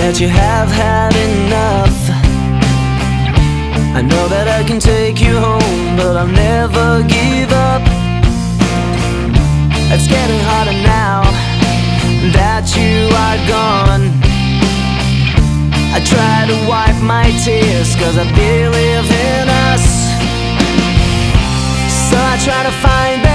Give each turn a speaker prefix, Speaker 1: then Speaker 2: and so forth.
Speaker 1: that you have had enough. I know that I can take you home, but I'll never give up. It's getting harder now that you are gone. I try to wipe my tears, cause I believe in us. So I try to find